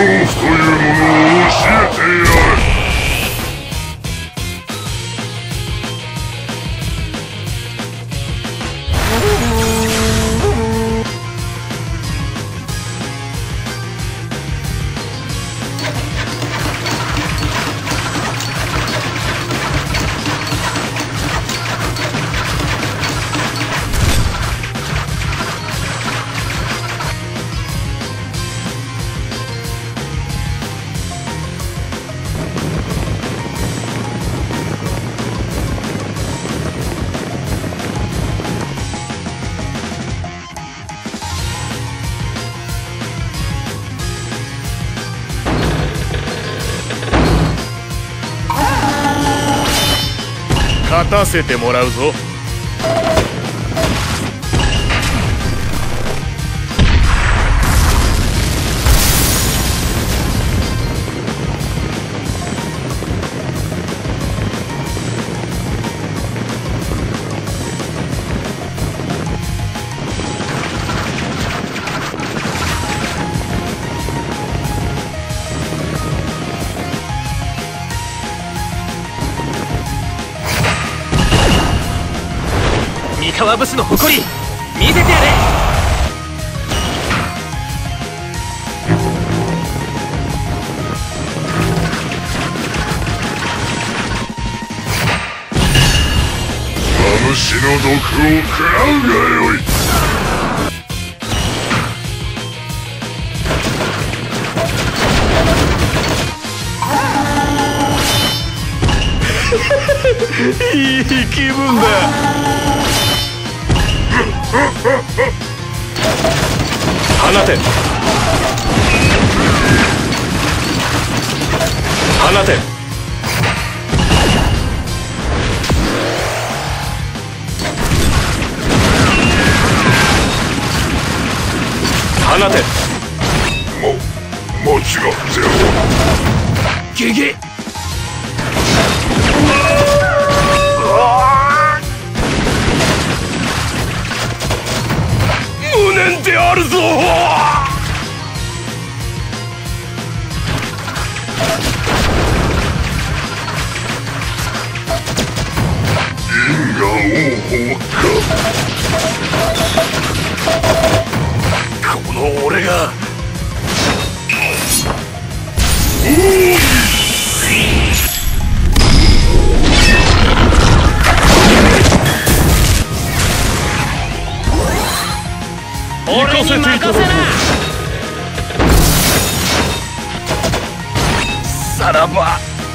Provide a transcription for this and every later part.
というものを教えてやる。勝たせてもらうぞ。 三河武士の誇り見せてやれ。 マムシの毒を食らうがよい。 いい気分だ。放て放て放て。 間違っておる。 ゲゲゲ。無念であるぞ。 因果応報か。 この俺が俺に任せな。 さらば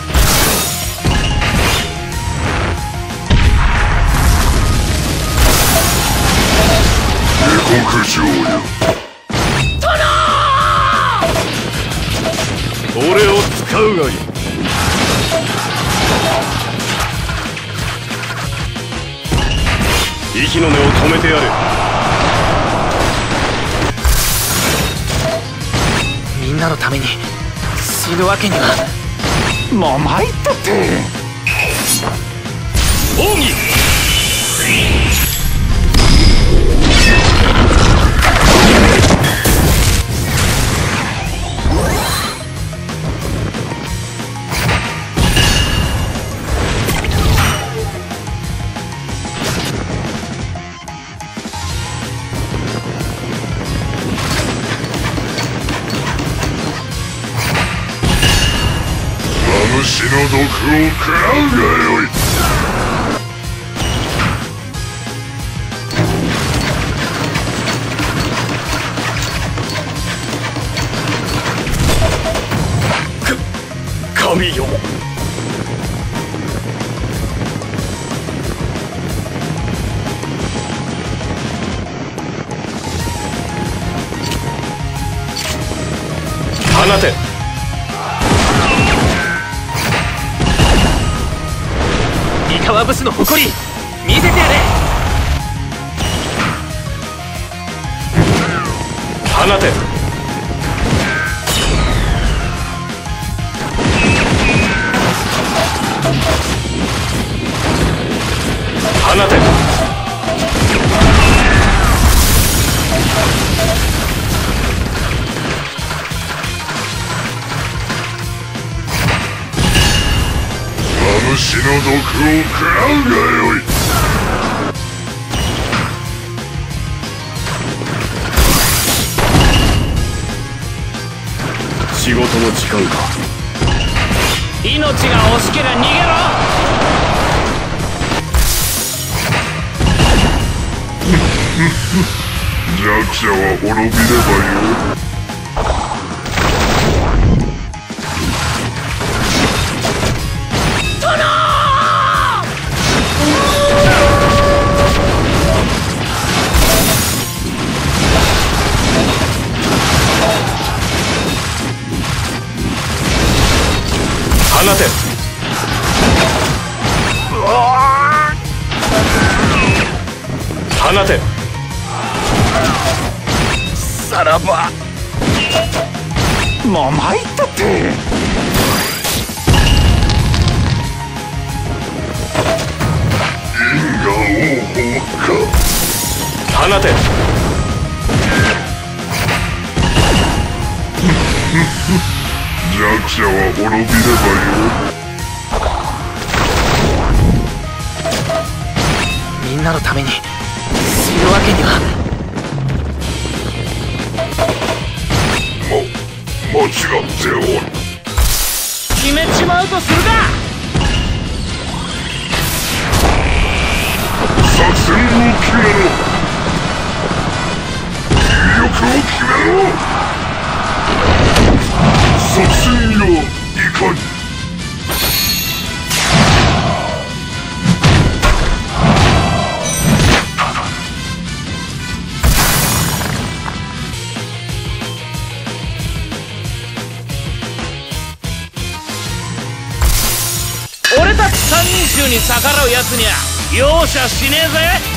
下克上よ。 俺を使うがいい。息の根を止めてやれ。 みんなのために死ぬわけには。 もう参ったって。奥義マムシの毒を食らうがよい。 神よ。放て。 三河武士の誇り見せてやれ。 放て。放て。 の毒を食らうがよい。 仕事の時間か。 命が惜しけりゃ逃げろ。 弱者は滅びればよい。 放て。放て。 さらば。 もう参ったって。 因果応報か。 放て。 弱者は滅びればよい。 みんなのために死ぬわけには。 間違っておる。 決めちまうとするか。 作戦を決めろ。威力を決めろ。作戦よ、いかに。 俺たち三人衆に逆らうやつには容赦しねえぜ。